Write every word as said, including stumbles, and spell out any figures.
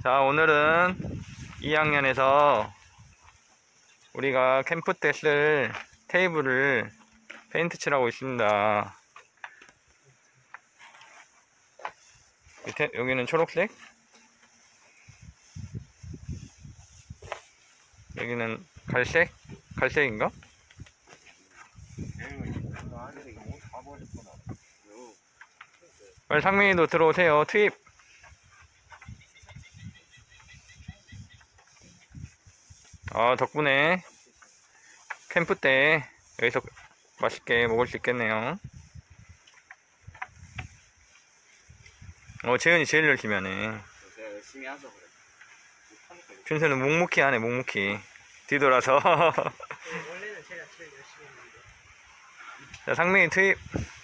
자, 오늘은 이 학년에서 우리가 캠프 때 쓸 테이블을 페인트 칠하고 있습니다. 밑에, 여기는 초록색, 여기는 갈색? 갈색인가? 빨리 상민이도 들어오세요. 투입! 아, 덕분에 캠프 때 여기서 맛있게 먹을 수 있겠네요. 어, 재현이 제일 열심히 하네. 열심히 하죠, 그래. 준서는 묵묵히 하네, 묵묵히. 뒤돌아서. 원래는 제가 제일 열심히 했는데. 자, 상민이 투입!